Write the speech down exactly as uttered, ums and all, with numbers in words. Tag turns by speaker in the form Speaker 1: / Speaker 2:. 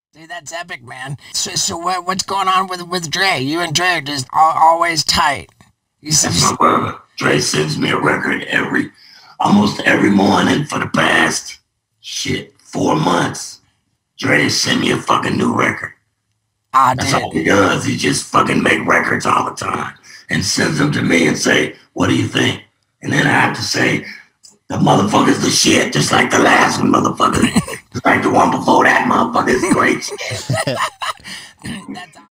Speaker 1: Dude, that's epic, man. So, so what, what's going on with with Dre? You and Dre are just al always tight. You
Speaker 2: That's my brother. Dre sends me a record every, almost every morning for the past, shit, four months. Dre send me a fucking new record.
Speaker 1: Ah,
Speaker 2: That's
Speaker 1: dude.
Speaker 2: all he does. He just fucking make records all the time and sends them to me and say, what do you think? And then I have to say, the motherfucker's the shit, just like the last one, motherfucker. Just like the one before that, motherfucker's great shit.
Speaker 1: That's